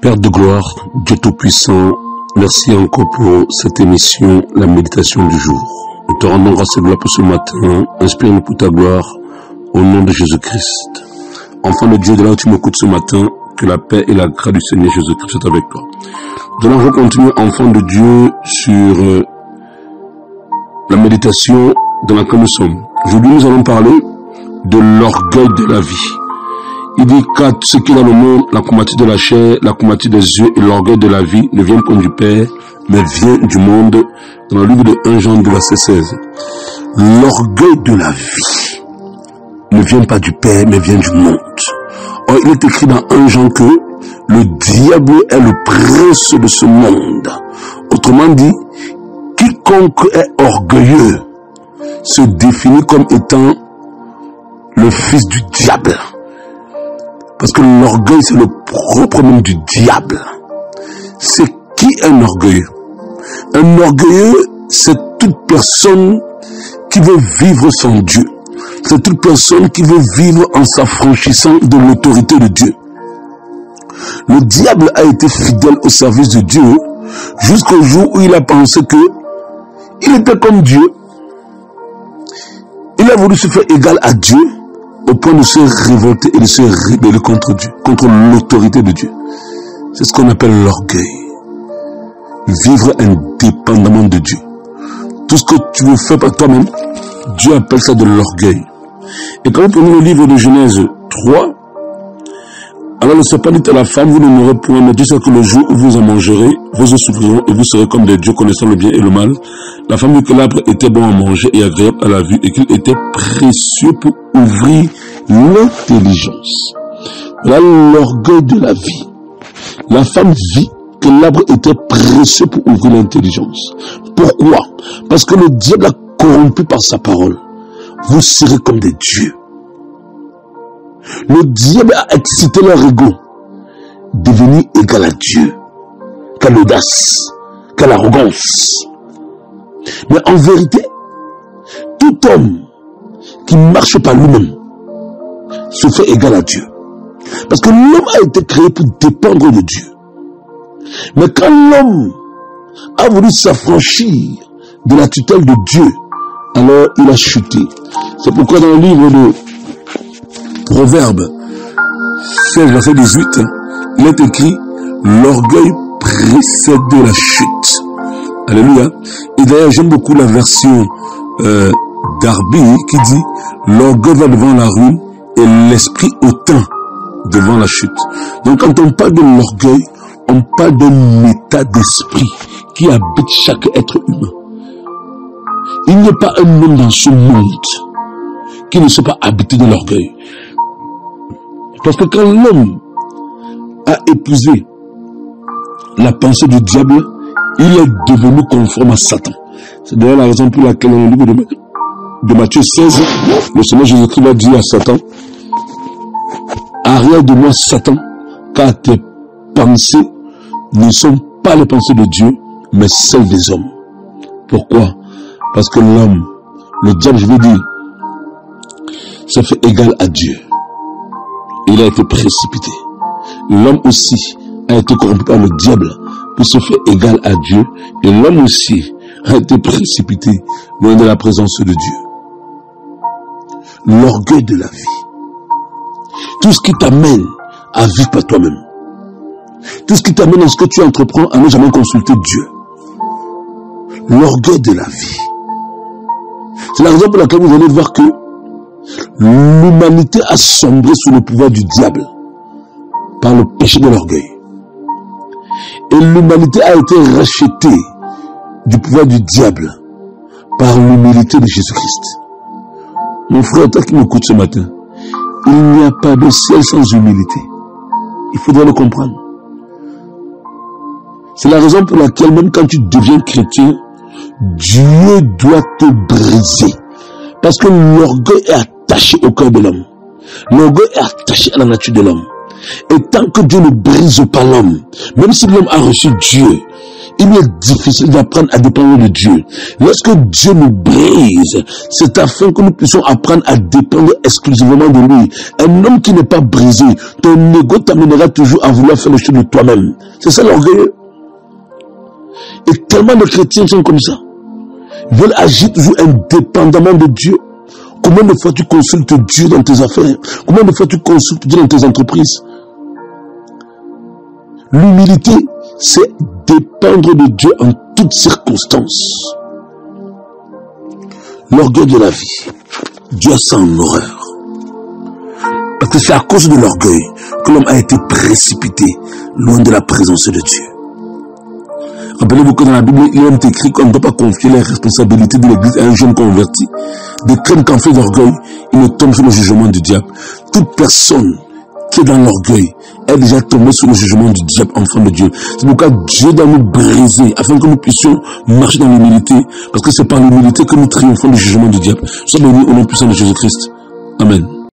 Père de gloire, Dieu Tout-Puissant, merci encore pour cette émission, la méditation du jour. Nous te rendons grâce et gloire pour ce matin. Inspire-nous pour ta gloire, au nom de Jésus-Christ. Enfant de Dieu, de là où tu m'écoutes ce matin, que la paix et la grâce du Seigneur Jésus-Christ soient avec toi. Nous allons continuer, enfant de Dieu, sur la méditation dans laquelle nous sommes. Aujourd'hui, nous allons parler de l'orgueil de la vie. Il dit qu'à ce qui est dans le monde, la convoitise de la chair, la convoitise des yeux et l'orgueil de la vie ne viennent pas du Père, mais vient du monde, dans le livre de 1 Jean 2, verset 16. L'orgueil de la vie ne vient pas du Père, mais vient du monde. Or, il est écrit dans 1 Jean que le diable est le prince de ce monde. Autrement dit, quiconque est orgueilleux se définit comme étant le fils du diable. Parce que l'orgueil, c'est le propre nom du diable. C'est qui un orgueilleux? Un orgueilleux, c'est toute personne qui veut vivre sans Dieu. C'est toute personne qui veut vivre en s'affranchissant de l'autorité de Dieu. Le diable a été fidèle au service de Dieu jusqu'au jour où il a pensé que il était comme Dieu. Il a voulu se faire égal à Dieu au point de se révolter et de se rébeller contre Dieu, contre l'autorité de Dieu. C'est ce qu'on appelle l'orgueil. Vivre indépendamment de Dieu. Tout ce que tu veux faire par toi-même, Dieu appelle ça de l'orgueil. Et quand vous prenez le livre de Genèse 3, alors le serpent dit à la femme, vous ne mourrez point, mais Dieu sait que le jour où vous en mangerez, vos yeux s'ouvriront et vous serez comme des dieux connaissant le bien et le mal. La femme dit que l'arbre était bon à manger et agréable à la vue et qu'il était précieux pour ouvrir l'intelligence. Là, l'orgueil de la vie. La femme vit que l'arbre était précieux pour ouvrir l'intelligence. Pourquoi? Parce que le diable a corrompu par sa parole. Vous serez comme des dieux. Le diable a excité leur ego. Devenir égal à Dieu. Quelle audace. Quelle arrogance. Mais en vérité, tout homme qui marche par lui-même se fait égal à Dieu. Parce que l'homme a été créé pour dépendre de Dieu. Mais quand l'homme a voulu s'affranchir de la tutelle de Dieu, alors il a chuté. C'est pourquoi dans le livre de Proverbes 16, verset 18, il est écrit « L'orgueil précède la chute ». Alléluia. Et d'ailleurs, j'aime beaucoup la version Darby qui dit « L'orgueil va devant la ruine et l'esprit hautain devant la chute ». Donc quand on parle de l'orgueil, on parle d'un état d'esprit qui habite chaque être humain. Il n'y a pas un homme dans ce monde qui ne soit pas habité de l'orgueil. Parce que quand l'homme a épousé la pensée du diable, il est devenu conforme à Satan. C'est d'ailleurs la raison pour laquelle dans le livre de Matthieu 16, le Seigneur Jésus-Christ va dire à Satan, « Arrière de moi, Satan, car tes pensées ne sont pas les pensées de Dieu, mais celles des hommes. » Pourquoi? Parce que l'homme, le diable, je veux dire, se fait égal à Dieu. Il a été précipité. L'homme aussi a été corrompu par le diable pour se faire égal à Dieu. Et l'homme aussi a été précipité loin de la présence de Dieu. L'orgueil de la vie. Tout ce qui t'amène à vivre par toi-même. Tout ce qui t'amène dans ce que tu entreprends à ne jamais consulter Dieu. L'orgueil de la vie. C'est la raison pour laquelle vous allez voir que l'humanité a sombré sous le pouvoir du diable par le péché de l'orgueil. Et l'humanité a été rachetée du pouvoir du diable par l'humilité de Jésus-Christ. Mon frère, toi qui m'écoutes ce matin, il n'y a pas de ciel sans humilité. Il faudra le comprendre. C'est la raison pour laquelle même quand tu deviens chrétien, Dieu doit te briser. Parce que l'orgueil est attaché au cœur de l'homme. L'orgueil est attaché à la nature de l'homme. Et tant que Dieu ne brise pas l'homme, même si l'homme a reçu Dieu, il est difficile d'apprendre à dépendre de Dieu. Lorsque Dieu nous brise, c'est afin que nous puissions apprendre à dépendre exclusivement de lui. Un homme qui n'est pas brisé, ton ego t'amènera toujours à vouloir faire les choses de toi-même. C'est ça l'orgueil. Et tellement de chrétiens sont comme ça. Ils veulent agir toujours indépendamment de Dieu. Combien de fois tu consultes Dieu dans tes affaires? Combien de fois tu consultes Dieu dans tes entreprises? L'humilité, c'est dépendre de Dieu en toutes circonstances. L'orgueil de la vie, Dieu a ça en horreur. Parce que c'est à cause de l'orgueil que l'homme a été précipité loin de la présence de Dieu. Rappelez-vous que dans la Bible, il est écrit qu'on ne doit pas confier les responsabilités de l'Église à un jeune converti. De crainte qu'en fait d'orgueil, il ne tombe sous le jugement du diable. Toute personne qui est dans l'orgueil est déjà tombée sous le jugement du diable, enfant de Dieu. C'est pourquoi Dieu doit nous briser afin que nous puissions marcher dans l'humilité. Parce que c'est par l'humilité que nous triomphons du jugement du diable. Sois béni au nom puissant de Jésus-Christ. Amen.